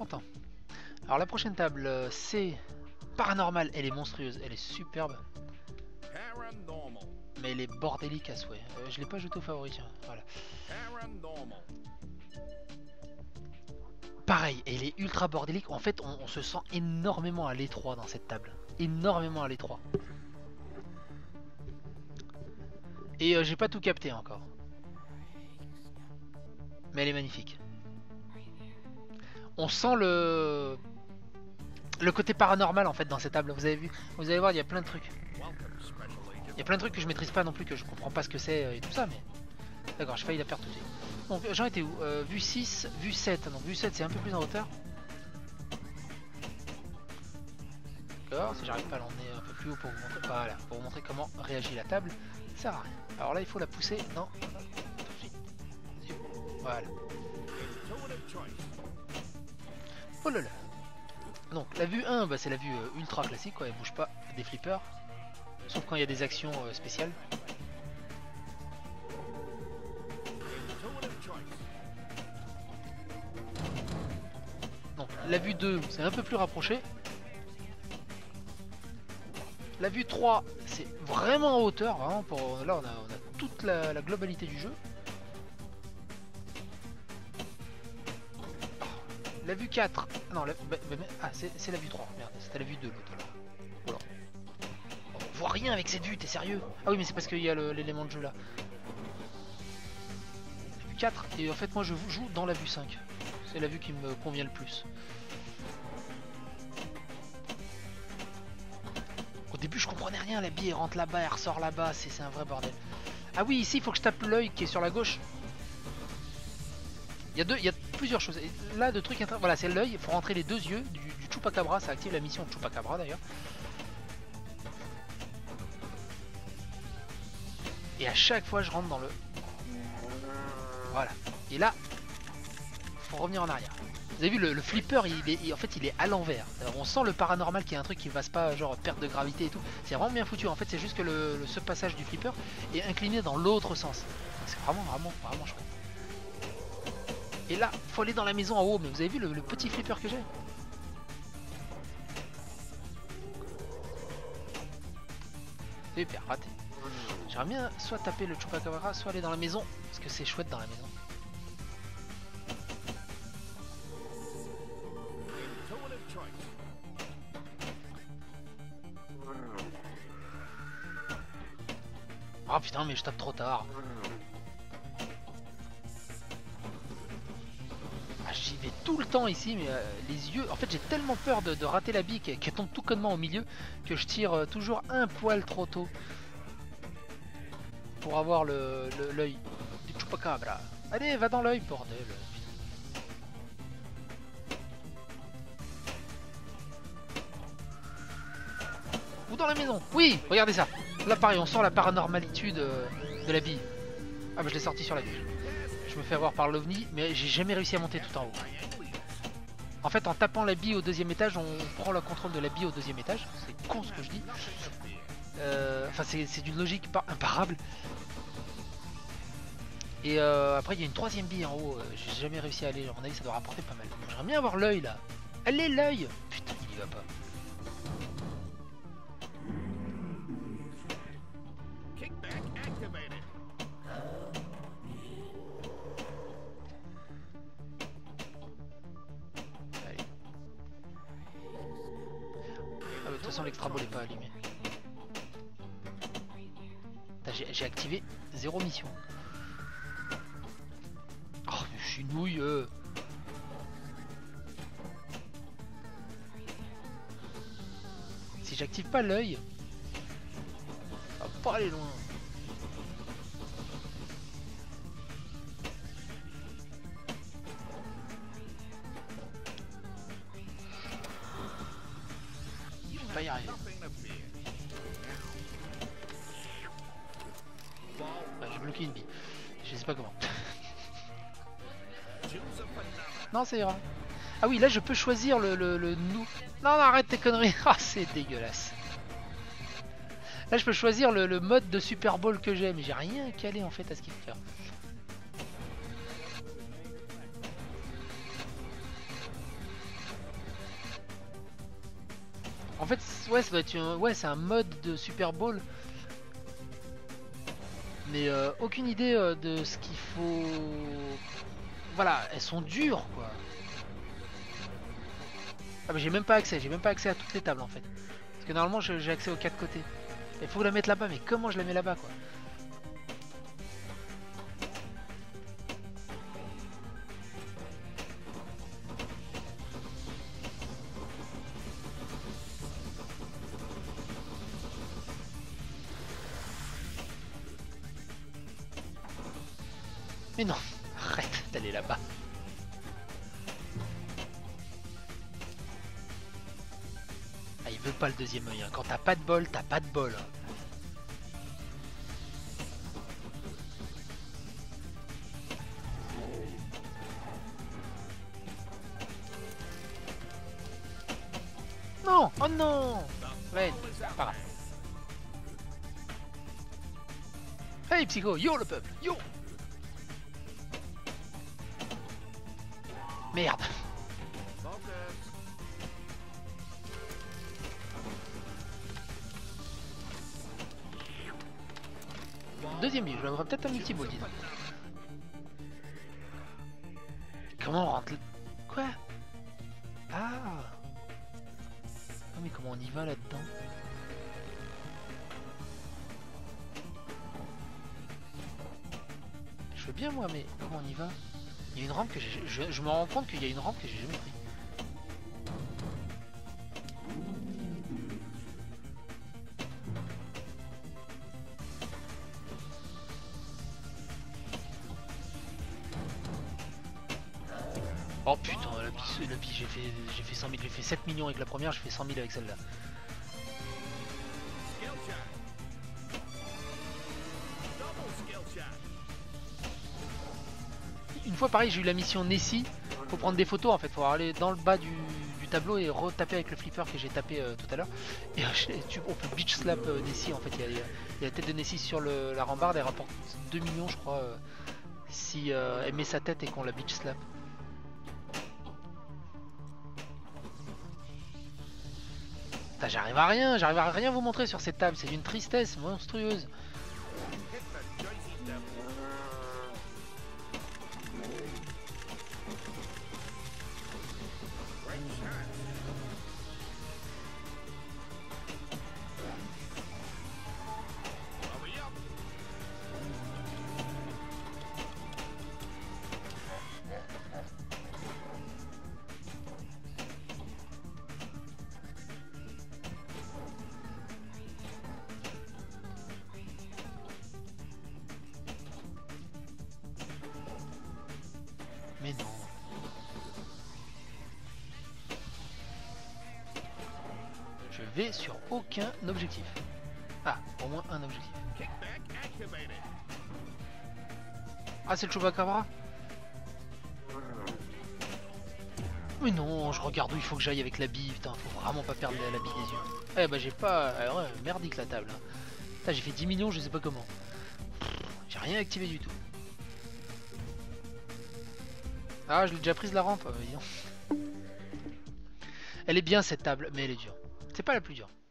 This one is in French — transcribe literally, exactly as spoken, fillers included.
content. Alors la prochaine table, euh, c'est Paranormal. Elle est monstrueuse, elle est superbe. Mais elle est bordélique à souhait. Euh, je l'ai pas ajouté au favori, tiens. Voilà. Pareil, elle est ultra bordélique. En fait, on, on se sent énormément à l'étroit dans cette table. Énormément à l'étroit. Et euh, j'ai pas tout capté encore. Mais elle est magnifique. On sent le le côté paranormal en fait dans cette table. Vous avez vu, vous allez voir, il y a plein de trucs. Il y a plein de trucs que je maîtrise pas non plus, que je comprends pas ce que c'est et tout ça, mais d'accord, j'ai failli la perdre tout de suite. Donc j'en étais où euh, Vue six, vue sept. Donc vue sept c'est un peu plus en hauteur. D'accord, si j'arrive pas à l'emmener un peu plus haut pour vous montrer, voilà, pour vous montrer comment réagit la table, ça sert à rien. Alors là il faut la pousser, non, voilà. Oh là là. Donc la vue un, bah, c'est la vue euh, ultra classique, quoi, elle bouge pas des flippers. Sauf quand il y a des actions euh, spéciales. Donc la vue deux, c'est un peu plus rapproché. La vue trois, c'est vraiment en hauteur, vraiment pour... Là on a, on a toute la, la globalité du jeu. La vue quatre, non, la, bah, bah, ah c'est la vue trois, merde, c'était la vue deux l'autre là. Voilà. On voit rien avec cette vue, t'es sérieux? Ah oui mais c'est parce qu'il y a l'élément de jeu là. La vue quatre, et en fait moi je joue dans la vue cinq. C'est la vue qui me convient le plus. Au début je comprenais rien, la bille elle rentre là-bas, elle ressort là-bas, c'est un vrai bordel. Ah oui, ici il faut que je tape l'œil qui est sur la gauche. Il y a deux, il y a plusieurs choses. Et là, de trucs intéressants. Voilà, c'est l'œil. Il faut rentrer les deux yeux du, du Chupacabra. Ça active la mission de Chupacabra d'ailleurs. Et à chaque fois, je rentre dans le. Voilà. Et là, faut revenir en arrière. Vous avez vu le, le flipper, il est, il, en fait, il est à l'envers. On sent le paranormal qui est un truc qui ne passe pas, genre perte de gravité et tout. C'est vraiment bien foutu. En fait, c'est juste que le, le, ce passage du flipper est incliné dans l'autre sens. C'est vraiment, vraiment, vraiment chouette. Et là, faut aller dans la maison en haut, mais vous avez vu le, le petit flipper que j'ai? Super, raté. J'aimerais bien soit taper le Chupacabra, soit aller dans la maison, parce que c'est chouette dans la maison. Oh putain, mais je tape trop tard. J'y vais tout le temps ici, mais euh, les yeux... En fait, j'ai tellement peur de, de rater la bille qui, qui tombe tout connement au milieu que je tire euh, toujours un poil trop tôt pour avoir le l'œil du Chupacabra. Allez, va dans l'œil, bordel. Ou dans la maison. Oui, regardez ça. Là, pareil, on sent la paranormalitude euh, de la bille. Ah, bah je l'ai sorti sur la bille. Je me fais avoir par l'ovni, mais j'ai jamais réussi à monter tout en haut. En fait, en tapant la bille au deuxième étage, on prend le contrôle de la bille au deuxième étage. C'est con ce que je dis. Euh, enfin, c'est d'une logique pas imparable. Et euh, après, il y a une troisième bille en haut. J'ai jamais réussi à aller. À mon avis, ça doit rapporter pas mal. J'aimerais bien avoir l'œil là. Allez, l'œil! Putain, il y va pas. De toute façon, l'extra ball n'est pas allumé. J'ai activé zéro mission. Oh, mais je suis nouille. Euh. Si j'active pas l'œil, ça va pas aller loin. Je vais pas y arriver. Bah, j'ai bloqué une bille. Je sais pas comment. Non, ça ira. Ah oui, là je peux choisir le, le, le nous. Non, non, arrête tes conneries. Ah, c'est dégueulasse. Là je peux choisir le, le mode de Super Bowl que j'ai, mais j'ai rien calé en fait à ce qu'il faut faire. fait, ouais, ça doit être un... ouais, c'est un mode de Super Bowl. Mais euh, aucune idée euh, de ce qu'il faut. Voilà, elles sont dures quoi. Ah mais j'ai même pas accès, j'ai même pas accès à toutes les tables en fait. Parce que normalement j'ai accès aux quatre côtés. Il faut la mettre là-bas, mais comment je la mets là-bas quoi? Mais non, arrête d'aller là-bas. Ah, il veut pas le deuxième œil. Hein. Quand t'as pas de bol, t'as pas de bol. Non, oh non. Ouais, pas grave. Hey Psycho, yo le peuple, yo. Merde. Deuxième but, je vais peut-être un multi-ball, dis donc. Comment on rentre... Quoi? Ah. Oh mais comment on y va là-dedans? Je veux bien moi, mais comment on y va? Il y a une rampe que j'ai... Je, je me rends compte qu'il y a une rampe que j'ai jamais pris. Oh putain, la bille, la bille j'ai fait, j'ai fait cent mille, j'ai fait sept millions avec la première, j'ai fait cent mille avec celle-là. Une fois pareil, j'ai eu la mission Nessie, faut prendre des photos en fait, faut aller dans le bas du, du tableau et retaper avec le flipper que j'ai tapé euh, tout à l'heure. Et euh, tu, on peut beach slap euh, Nessie en fait, il y, a, il y a la tête de Nessie sur le, la rambarde, elle rapporte deux millions je crois, euh, si euh, elle met sa tête et qu'on la beach slap. J'arrive à rien, j'arrive à rien vous montrer sur cette table, c'est d'une tristesse monstrueuse. Mais non. Je vais sur aucun objectif. Ah, au moins un objectif. Ah, c'est le Chupacabra? Mais non, je regarde où il faut que j'aille avec la bille. Putain, faut vraiment pas perdre la, la bille des yeux. Eh bah j'ai pas... Alors, ouais, merdique la table. Hein. J'ai fait dix millions, je sais pas comment. J'ai rien activé du tout. Ah, je l'ai déjà prise la rampe. Euh, Elle est bien cette table, mais elle est dure. C'est pas la plus dure.